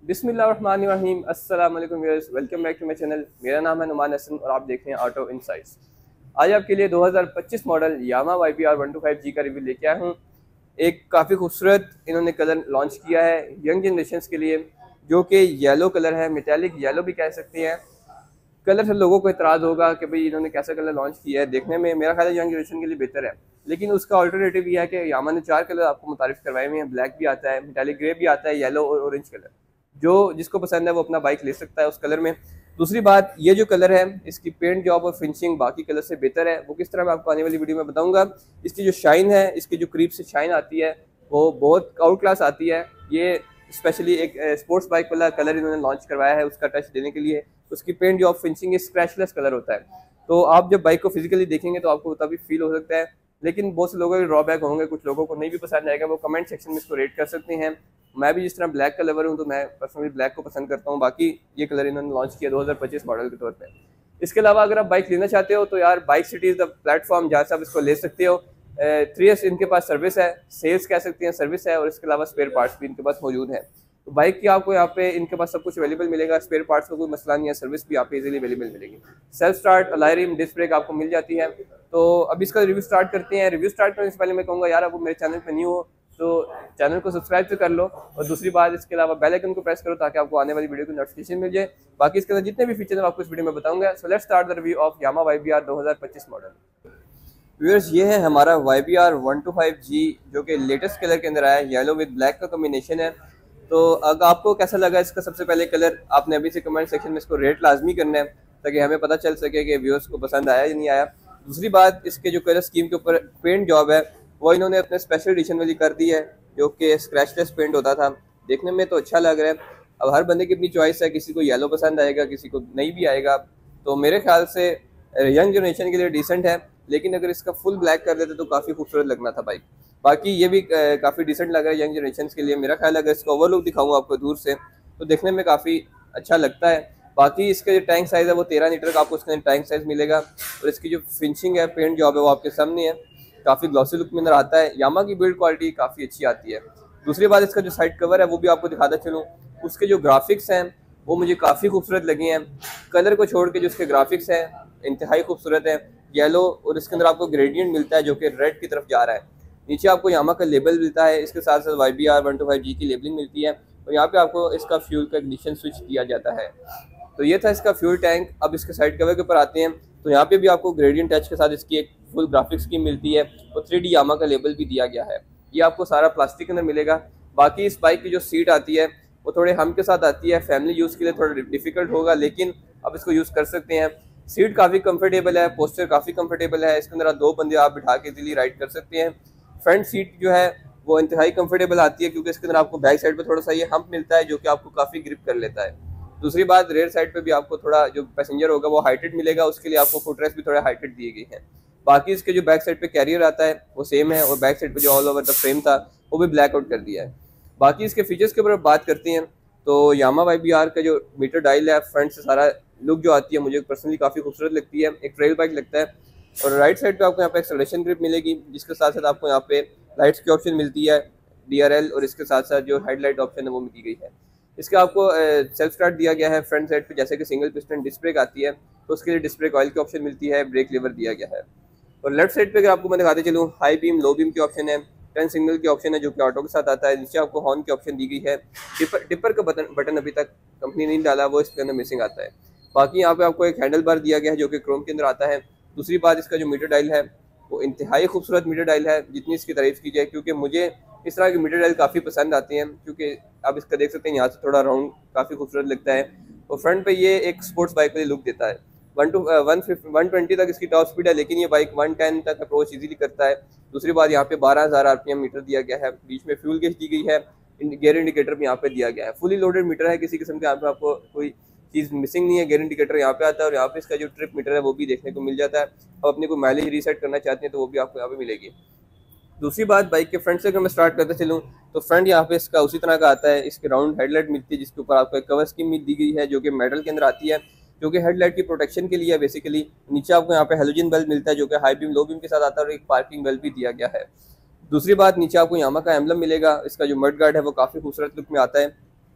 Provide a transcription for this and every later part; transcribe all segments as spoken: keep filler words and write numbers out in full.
बिस्मिल्लाहिर्रहमानिर्रहीम। अस्सलाम वालेकुम viewers, welcome back to my channel. मेरा नाम है नुमान हसन और आप देख रहे हैं ऑटो इनसाइट्स। आज आपके लिए दो हज़ार पच्चीस model Yamaha Y B R one two five G का रिव्यू लेके आया हूँ। एक काफ़ी खूबसूरत इन्होंने कलर लॉन्च किया है यंग जनरेशन के लिए, जो कि येलो कलर है, मेटालिक येलो भी कह सकते हैं। कलर से लोगों को एतराज़ होगा कि भाई इन्होंने कैसा कलर लॉन्च किया है, देखने में मेरा ख्याल है यंग जनरेशन के लिए बेहतर है। लेकिन उसका ऑल्टरनेटिव ये है कि यामा ने चार कलर आपको मुतारिफ करवाए हुए हैं। ब्लैक भी आता है, मेटालिक ग्रे भी आता है, येलो और ऑरेंज कलर। जो जिसको पसंद है वो अपना बाइक ले सकता है उस कलर में। दूसरी बात, ये जो कलर है इसकी पेंट जॉब और फिनिशिंग बाकी कलर से बेहतर है। वो किस तरह मैं आपको आने वाली वीडियो में बताऊंगा। इसकी जो शाइन है, इसकी जो क्रीप से शाइन आती है वो बहुत आउट क्लास आती है। ये स्पेशली एक स्पोर्ट्स बाइक वाला कलर इन्होंने लॉन्च करवाया है उसका टच देने के लिए। उसकी paint job finishing scratchless colour होता है। तो आप जब बाइक को फिजिकली देखेंगे तो आपको तभी फील हो सकता है। लेकिन बहुत से लोगों के ड्रॉबैक होंगे, कुछ लोगों को नहीं भी पसंद आएगा, वो कमेंट सेक्शन में इसको रेट कर सकते हैं। मैं भी जिस तरह ब्लैक का लवर हूँ तो मैं पर्सनली ब्लैक को पसंद करता हूँ। बाकी ये कलर इन्होंने लॉन्च किया दो हज़ार पच्चीस मॉडल के तौर पे। इसके अलावा अगर आप बाइक लेना चाहते हो तो यार bike city is the platform जहाँ से आप इसको ले सकते हो। थ्री एस इनके पास सर्विस है, सेल्स कह सकते हैं, सर्विस है, और इसके अलावा स्पेयर पार्ट्स भी इनके पास मौजूद है। तो बाइक की आपको यहाँ पे इनके पास सब कुछ अवेलेबल मिलेगा। स्पेयर पार्ट्स का कोई मसला नहीं है, सर्विस भी आपको इजीली अवेलेबल मिलेगी। Self start, alarm, disc brake आपको मिल जाती है। तो अब इसका रिव्यू स्टार्ट करते हैं। रिव्यू स्टार्ट करने से पहले मैं कहूँगा यार, अब मेरे चैनल पे न्यू हो तो चैनल को सब्सक्राइब तो कर लो, और दूसरी बात इसके अलावा बेल आइकन को प्रेस करो ताकि आपको आने वाली वीडियो की नोटिफिकेशन मिल जाए। बाकी इसके अंदर जितने भी फीचर है आपको इस वीडियो में बताऊंगा। So let's start the review of Yamaha Y B R दो हज़ार पच्चीस मॉडल। व्यूअर्स, ये है हमारा Y B R one two five G, जो कि लेटेस्ट कलर के अंदर आया है। येलो विद ब्लैक का कॉम्बिनेशन है। तो अगर आपको कैसा लगा इसका, सबसे पहले कलर आपने अभी से कमेंट सेक्शन में इसको रेट लाजमी करना है ताकि हमें पता चल सके कि व्यूअर्स को पसंद आया या नहीं आया। दूसरी बात, इसके जो कलर स्कीम के ऊपर पेंट जॉब है वो इन्होंने अपने स्पेशल एडिशन वाली कर दी है, जो कि स्क्रैचलेस पेंट होता था। देखने में तो अच्छा लग रहा है। अब हर बंदे की अपनी चॉइस है, किसी को येलो पसंद आएगा, किसी को नहीं भी आएगा। तो मेरे ख्याल से यंग जनरेशन के लिए डिसेंट है, लेकिन अगर इसका फुल ब्लैक कर देते तो काफ़ी खूबसूरत लगना था बाइक। बाकी ये भी काफ़ी डिसेंट लग रहा है यंग जनरेशन के लिए। मेरा ख्याल है अगर इसका ओवरलुक दिखाऊंगा आपको दूर से तो देखने में काफ़ी अच्छा लगता है। बाकी इसका जो टैंक साइज़ है वो तेरह लीटर का आपको इसके टैंक साइज़ मिलेगा, और इसकी जो फिनिशिंग है, पेंट जॉब है, वो आपके सामने है। काफ़ी ग्लॉसी लुक में नजर आता है। यामा की बिल्ड क्वालिटी काफ़ी अच्छी आती है। दूसरी बात, इसका जो साइड कवर है वो भी आपको दिखाता चलूँ। उसके जो ग्राफिक्स हैं वो मुझे काफ़ी खूबसूरत लगे हैं। कलर को छोड़ के जो उसके ग्राफिक्स हैं इंतहाई खूबसूरत है। येलो, और इसके अंदर आपको ग्रेडियंट मिलता है जो कि रेड की तरफ जा रहा है। नीचे आपको यामा का लेबल मिलता है, इसके साथ साथ Y B R one two five G की लेबलिंग मिलती है, और यहाँ पे आपको इसका फ्यूल का इग्निशन स्विच दिया जाता है। तो ये था इसका फ्यूल टैंक। अब इसके साइड कवर के ऊपर आते हैं तो यहाँ पे भी आपको ग्रेडियंट टच के साथ इसकी एक फुल ग्राफिक्स की मिलती है, और थ्री डी यामा का लेबल भी दिया गया है। ये आपको सारा प्लास्टिक के अंदर मिलेगा। बाकी इस बाइक की जो सीट आती है वो थोड़े हम के साथ आती है, फैमिली यूज़ के लिए थोड़ा डिफिकल्ट होगा, लेकिन आप इसको यूज़ कर सकते हैं। सीट काफ़ी कंफर्टेबल है, पोस्टर काफ़ी कंफर्टेबल है। इसके अंदर आप दो बंदे आप बिठा के इजीली राइड कर सकते हैं। फ्रंट सीट जो है वो इंतहाई कंफर्टेबल आती है, क्योंकि इसके अंदर आपको बैक साइड पे थोड़ा सा ये हम्प मिलता है जो कि आपको काफ़ी ग्रिप कर लेता है। दूसरी बात, रेयर साइड पे भी आपको थोड़ा जो पैसेंजर होगा वो हाइटेड मिलेगा, उसके लिए आपको फुटरेस्ट भी थोड़ा हाइटेड दिए गई है। बाकी इसके जो बैक साइड पे कैरियर आता है वो सेम है, और बैक साइड पे जो ऑल ओवर द फ्रेम था वो भी ब्लैक आउट कर दिया है। बाकी इसके फीचर्स के ऊपर बात करते हैं तो यामा वाई बी आर का जो मीटर डायल है, फ्रंट से सारा लुक जो आती है मुझे पर्सनली काफ़ी खूबसूरत लगती है, एक ट्रेल बाइक लगता है। और राइट साइड पे आपको यहाँ पे एक्सेलरेशन ग्रिप मिलेगी, जिसके साथ साथ आपको यहाँ पे लाइट्स की ऑप्शन मिलती है, डी आर एल, और इसके साथ साथ जो हेडलाइट ऑप्शन है वो दी गई है। इसका आपको सेल्फ स्टार्ट दिया गया है फ्रंट साइड पे, जैसे कि सिंगल पिस्टन डिस्क ब्रेक आती है तो उसके लिए डिस्क ब्रेक ऑयल की ऑप्शन मिलती है, ब्रेक लीवर दिया गया है। और लेफ्ट साइड पे अगर आपको मैं दिखाते चलूँ, हाई बीम, लो बीम की ऑप्शन है, टर्न सिग्नल की ऑप्शन है जो कि ऑटो के साथ आता है। नीचे आपको हॉर्न की ऑप्शन दी गई है। टिपर टिपर का बटन बटन अभी तक कंपनी नहीं डाला, वो इसके अंदर मिसिंग आता है। बाकी यहाँ पे आपको एक हैंडल बार दिया गया है जो कि क्रोम के अंदर आता है। दूसरी बात, इसका जो मीटर डायल है वो इंतहाई खूबसूरत मीटर डायल है, जितनी इसकी तारीफ की जाए, क्योंकि मुझे इस तरह के मीटर डायल काफ़ी पसंद आते हैं, क्योंकि आप इसका देख सकते हैं यहाँ से थोड़ा राउंड काफ़ी खूबसूरत लगता है। और फ्रंट पे ये एक स्पोर्ट्स बाइक वाली लुक देता है। One two one fifty one twenty तक इसकी टॉप स्पीड है, लेकिन ये बाइक वन टेन तक अप्रोच इजीली करता है। दूसरी बात, यहाँ पे बारह हज़ार आर पी एम मीटर दिया गया है, बीच में फ्यूल गेज दी गई है, गेयर इंडिकेटर भी यहाँ पे दिया गया है। फुली लोडेड मीटर है, किसी किस्म के यहाँ पे आपको कोई चीज़ मिसिंग नहीं है। गेयर इंडिकेटर यहाँ पे आता है, और यहाँ पे इसका जो ट्रिप मीटर है वो भी देखने को मिल जाता है। अब अपने को माइलेज रीसेट करना चाहते हैं तो वो भी आपको यहाँ पे मिलेगी। दूसरी बात, बाइक के फ्रंट से अगर मैं स्टार्ट करते चलूँ तो फ्रंट यहाँ पे इसका उसी तरह का आता है। इसके राउंड हेडलाइट मिलती है, जिसके ऊपर आपको एक कवर स्कीम दी गई है जो कि मेटल के अंदर आती है, जो कि हेडलाइट की प्रोटेक्शन के लिए है बेसिकली। नीचे आपको यहाँ पे हेलोजन बल्ब मिलता है जो कि हाई बीम, लो बीम के साथ आता है, और एक पार्किंग बल्ब भी दिया गया है। दूसरी बात, नीचे आपको यामा का एम्बलम मिलेगा। इसका जो मड गार्ड है वो काफ़ी खूबसूरत लुक में आता है।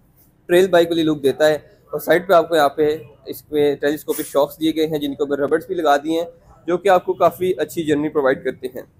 ट्रेल बाइक वाली लुक देता है। और साइड पे आपको यहाँ पे इसमें टेलीस्कोपिक शॉक्स दिए गए हैं जिनके ऊपर रबर्स भी लगा दिए हैं, जो कि आपको काफ़ी अच्छी जर्नी प्रोवाइड करते हैं।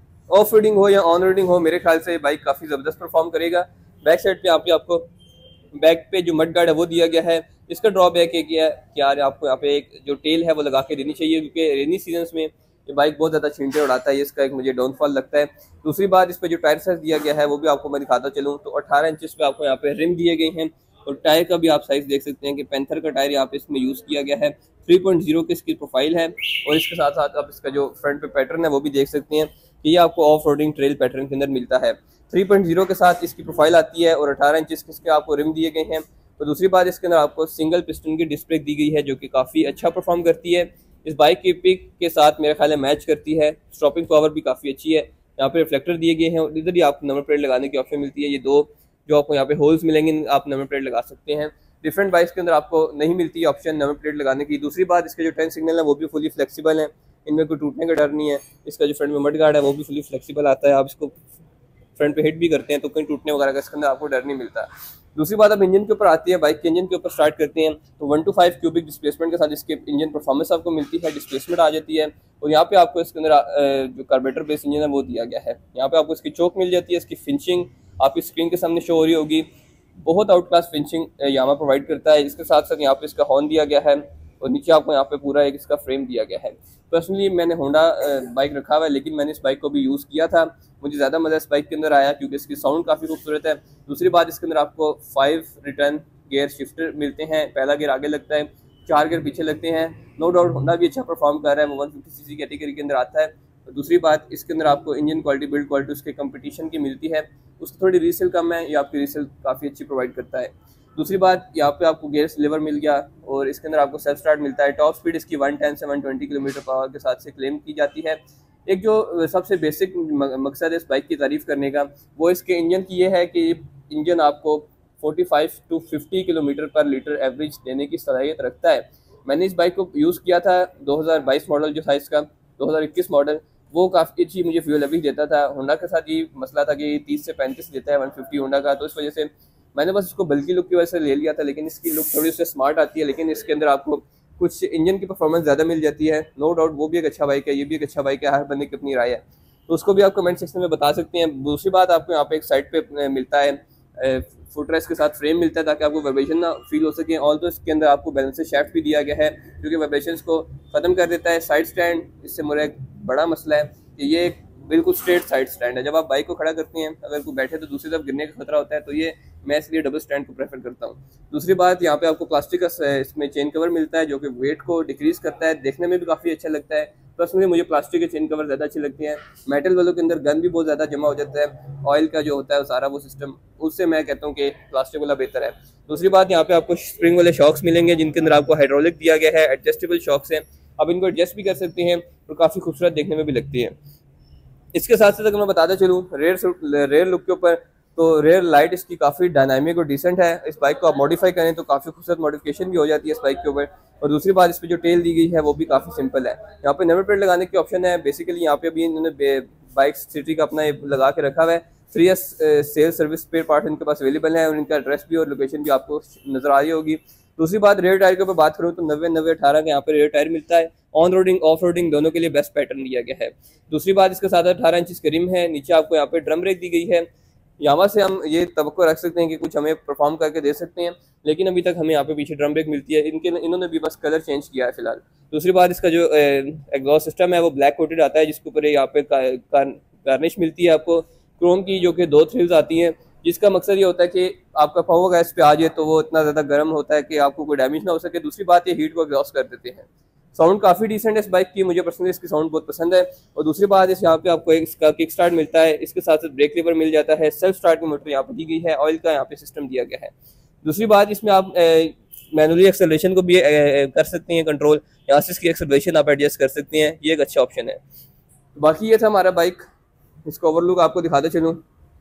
ऑफ रोडिंग हो या ऑन रोडिंग हो, मेरे ख्याल से ये बाइक काफ़ी ज़बरदस्त परफॉर्म करेगा। बैक साइड पे यहाँ पे आपको बैक पे जो मड गार्ड है वो दिया गया है। इसका ड्रॉबैक है कि यार आपको यहाँ पे एक जो टेल है वो लगा के देनी चाहिए, क्योंकि रेनी सीजन्स में ये बाइक बहुत ज़्यादा छींटे उड़ाता है। ये इसका एक मुझे डाउनफॉल लगता है। दूसरी बात, इस पर जो टायर साइज दिया गया है वो भी आपको मैं दिखाता चलूँ तो अठारह इंचज़ पे आपको यहाँ पे रिम दिए गए हैं। और टायर का भी आप साइज देख सकते हैं कि पैंथर का टायर यहाँ पे इसमें यूज़ किया गया है। थ्री पॉइंट ज़ीरो की इसकी प्रोफाइल है। और इसके साथ साथ आप इसका जो फ्रंट पे पैटर्न है वो भी देख सकते हैं कि ये आपको ऑफ रोडिंग ट्रेल पैटर्न के अंदर मिलता है। थ्री पॉइंट ज़ीरो के साथ इसकी प्रोफाइल आती है और अठारह इंचज़ के इसके आपको रिम दिए गए हैं। तो दूसरी बात, इसके अंदर आपको सिंगल पिस्टन की डिस्क ब्रेक दी गई है जो कि काफ़ी अच्छा परफॉर्म करती है। इस बाइक की पिक के साथ मेरे ख्याल में मैच करती है। स्टॉपिंग पावर भी काफ़ी अच्छी है। यहाँ पे रिफ्लेक्टर दिए गए हैं और इधर ही आपको नंबर प्लेट लगाने की ऑप्शन मिलती है। ये दो जो आपको यहाँ पे होल्स मिलेंगे, आप नंबर प्लेट लगा सकते हैं। डिफरेंट बाइक्स के अंदर आपको नहीं मिलती है ऑप्शन नंबर प्लेट लगाने की। दूसरी बात, इसके जो टर्न सिग्नल है वो भी फुली फ्लेक्सिबल है, इनमें कोई टूटने का डर नहीं है। इसका जो फ्रंट में मड गार्ड है वो भी फुली फ्लेक्सिबल आता है। आप इसको फ्रंट पे हिट भी करते हैं तो कहीं टूटने वगैरह का इसके अंदर आपको डर नहीं मिलता। दूसरी बात, अब इंजन के ऊपर आती है। बाइक के इंजन के ऊपर स्टार्ट करते हैं तो one two five cubic displacement के साथ इसके इंजन परफॉर्मेंस आपको मिलती है, डिस्प्लेसमेंट आ जाती है। और यहाँ पे आपको इसके अंदर जो कार्बोरेटर बेस इंजन है वो दिया गया है। यहाँ पे आपको इसकी चोक मिल जाती है। इसकी फिनिशिंग आपकी स्क्रीन के सामने शो हो रही होगी। बहुत out class finishing Yamaha provide करता है। इसके साथ साथ यहाँ पे इसका हॉर्न दिया गया है और नीचे आपको यहाँ पे पूरा एक इसका फ्रेम दिया गया है। पर्सनली मैंने होंडा बाइक रखा हुआ है, लेकिन मैंने इस बाइक को भी यूज़ किया था। मुझे ज़्यादा मज़ा इस बाइक के अंदर आया क्योंकि इसकी साउंड काफ़ी खूबसूरत है। दूसरी बात, इसके अंदर आपको फाइव रिटर्न गियर शिफ्टर मिलते हैं। पहला गियर आगे लगता है, चार गियर पीछे लगते हैं। नो डाउट होंडा भी अच्छा परफॉर्म कर रहा है, वो one fifty C C category के अंदर आता है। और दूसरी बात, इसके अंदर आपको इंजन क्वालिटी, बिल्ड क्वालिटी उसके कंपटीशन की मिलती है। उसकी थोड़ी रीसेल कम है, ये आपकी रीसेल काफ़ी अच्छी प्रोवाइड करता है। दूसरी बात, यहाँ पे आपको गियर लीवर मिल गया और इसके अंदर आपको सेल्फ स्टार्ट मिलता है। टॉप स्पीड इसकी वन टेन से one twenty kilometre per hour के साथ से क्लेम की जाती है। एक जो सबसे बेसिक मकसद है इस बाइक की तारीफ़ करने का, वो इसके इंजन की ये है कि इंजन आपको पैंतालीस टू पचास किलोमीटर पर लीटर एवरेज देने की सलाहियत रखता है। मैंने इस बाइक को यूज़ किया था, दो हज़ार बाईस मॉडल जो था इसका, दो हज़ार इक्कीस मॉडल, वो काफ़ी अच्छी मुझे फ्यूल एवरेज देता था। होंडा के साथ ये मसला था कि तीस से पैंतीस देता है वन फिफ्टी होंडा का, तो इस वजह से मैंने बस इसको बल्कि लुक की वजह से ले लिया था। लेकिन इसकी लुक थोड़ी उससे स्मार्ट आती है, लेकिन इसके अंदर आपको कुछ इंजन की परफॉर्मेंस ज़्यादा मिल जाती है। नो डाउट वो भी एक अच्छा बाइक है, ये भी एक अच्छा बाइक है। हर बंदे की अपनी राय है, तो उसको भी आप कमेंट सेक्शन में बता सकते हैं। दूसरी बात, आपको यहाँ पे एक साइड पे मिलता है फुट रेस्ट के साथ फ्रेम मिलता है ताकि आपको वाइब्रेशन ना फील हो सके। ऑल तो इसके अंदर आपको बैलेंसर शाफ्ट भी दिया गया है जो कि वाइब्रेशंस को ख़त्म कर देता है। साइड स्टैंड, इससे मेरा एक बड़ा मसला है कि ये बिल्कुल स्ट्रेट साइड स्टैंड है। जब आप बाइक को खड़ा करते हैं, अगर कोई बैठे तो दूसरी तरफ गिरने का खतरा होता है, तो ये मैं इसलिए डबल स्टैंड को प्रेफर करता हूँ। दूसरी बात, यहाँ पे आपको प्लास्टिक का इसमें चेन कवर मिलता है जो कि वेट को डिक्रीज करता है, देखने में भी काफ़ी अच्छा लगता है। पर्सनली मुझे प्लास्टिक के चेन कवर ज़्यादा अच्छे लगते हैं। मेटल वालों के अंदर गन भी बहुत ज़्यादा जमा हो जाता है, ऑयल का जो होता है सारा वो सिस्टम, उससे मैं कहता हूँ कि प्लास्टिक वाला बेहतर है। दूसरी बात, यहाँ पे आपको स्प्रिंग वाले शॉक्स मिलेंगे जिनके अंदर आपको हाइड्रोलिक दिया गया है, एडजस्टेबल शॉक्स हैं, आप इनको एडजस्ट भी कर सकते हैं और काफ़ी खूबसूरत देखने में भी लगती है। इसके साथ साथ अगर मैं बताता चलूँ रेयर रेयर लुक के ऊपर, तो रेयर लाइट इसकी काफ़ी डायनामिक और डिसेंट है। इस बाइक को आप मॉडिफाई करें तो काफ़ी खूबसूरत मॉडिफिकेशन भी हो जाती है इस बाइक के ऊपर। और दूसरी बात, इस पर जो टेल दी गई है वो भी काफ़ी सिंपल है। यहाँ पे नंबर प्लेट लगाने की ऑप्शन है। बेसिकली यहाँ पे अभी इन्होंने बाइक सिटी का अपना लगा के रखा हुआ है। Free sale service spare part इनके पास अवेलेबल है और इनका एड्रेस भी और लोकेशन भी आपको नजर आ रही होगी। दूसरी बात, रेयर टायर के ऊपर बात करूँ तो नब्बे नब्बे अठारह का यहाँ पे रेयर टायर मिलता है। ऑन रोडिंग ऑफ रोडिंग दोनों के लिए बेस्ट पैटर्न दिया गया है। दूसरी बात, इसके साथ अठारह इंच की रिम है। नीचे आपको यहाँ पे ड्रम ब्रेक दी गई है। यामा से हम ये तवक्को रख सकते हैं कि कुछ हमें परफॉर्म करके दे सकते हैं, लेकिन अभी तक हमें यहाँ पे पीछे ड्रम ब्रेक मिलती है। इनके इन्होंने भी बस कलर चेंज किया है फिलहाल। दूसरी बात, इसका जो एग्जॉस्ट सिस्टम है वो ब्लैक कोटेड आता है, जिसके ऊपर यहाँ पे गार्निश मिलती है आपको क्रोम की, जो कि दो थ्रिल्स आती हैं, जिसका मकसद ये होता है कि आपका पावर गैस पे आ जाए तो वो इतना ज़्यादा गर्म होता है कि आपको कोई डैमेज ना हो सके। दूसरी बात, ये हीट को एग्जॉस्ट कर देते हैं। साउंड काफ़ी डिसेंट है इस बाइक की, मुझे पर्सनली इसकी साउंड बहुत पसंद है। और दूसरी बात, इस यहाँ पे आपको एक इसका किक स्टार्ट मिलता है, इसके साथ साथ ब्रेक लीवर मिल जाता है। सेल्फ स्टार्ट की मोटर यहाँ पर दी गई है, ऑयल का यहाँ पे सिस्टम दिया गया है। दूसरी बात, इसमें आप मैनुअली एक्सेलरेशन को भी ए, ए, कर सकते हैं कंट्रोल, यहाँ से इसकी एक्सेलरेशन आप एडजस्ट कर सकते हैं, ये एक अच्छा ऑप्शन है। तो बाकी ये था हमारा बाइक, इसका ओवरलुक आपको दिखाते चलूँ।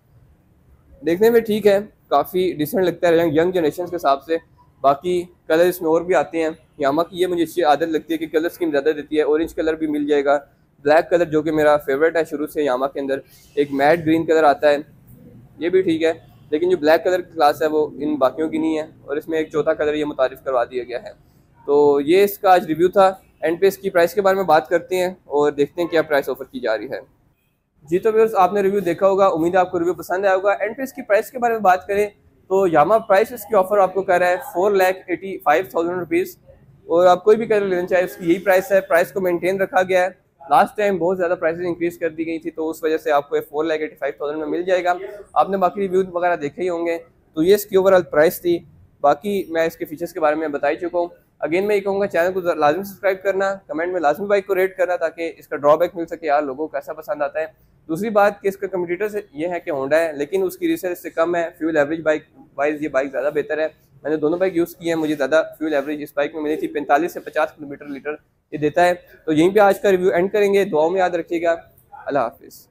देखने में ठीक है, काफ़ी डिसेंट लगता है यंग जनरेशन के हिसाब से। बाकी कलर इसमें और भी आते हैं। यामा की ये मुझे अच्छी आदत लगती है कि कलर स्कीम ज़्यादा देती है। ऑरेंज कलर भी मिल जाएगा, ब्लैक कलर जो कि मेरा फेवरेट है शुरू से यामा के अंदर, एक मैट ग्रीन कलर आता है, ये भी ठीक है। लेकिन जो ब्लैक कलर की क्लास है वो इन बाकियों की नहीं है, और इसमें एक चौथा कलर ये मुतारिफ करवा दिया गया है। तो ये इसका आज रिव्यू था। एंड पे इसकी प्राइस के बारे में बात करते हैं और देखते हैं क्या प्राइस ऑफर की जा रही है। जी तो व्यूअर्स, आपने रिव्यू देखा होगा, उम्मीद है आपको रिव्यू पसंद आया होगा। एंड पे इसकी प्राइस के बारे में बात करें तो यामा प्राइस इसकी ऑफर आपको कर रहा है four lakh eighty five thousand rupees, और आप कोई भी कलर लेना चाहे उसकी यही प्राइस है। प्राइस को मेंटेन रखा गया है। लास्ट टाइम बहुत ज़्यादा प्राइसेस इंक्रीज कर दी गई थी, तो उस वजह से आपको ये four lakh eighty five thousand में मिल जाएगा। आपने बाकी रिव्यू वगैरह देखे ही होंगे। तो ये इसकी ओवरऑल प्राइस थी। बाकी मैं इसके फीचर्स के बारे में बता ही चुका हूँ। अगेन मैं ये कहूँगा, चैनल को लाजमी सब्सक्राइब करना, कमेंट में लाजमी बाइक को रेट करना, ताकि इसका ड्रॉबैक मिल सके यार लोगों को कैसा पसंद आता है। दूसरी बात कि इसका कंपटीटर से ये है कि होंडा है, लेकिन उसकी रीसेल इससे कम है। फ्यूल एवरेज बाइक वाइज ये बाइक ज़्यादा बेहतर है। मैंने दोनों बाइक यूज़ की है, मुझे ज़्यादा फ्यूल एवरेज इस बाइक में मिली थी। पैंतालीस से पचास किलोमीटर लीटर ये देता है। तो यहीं पे आज का रिव्यू एंड करेंगे। दुआओं में याद रखिएगा। अल्लाह हाफिज़।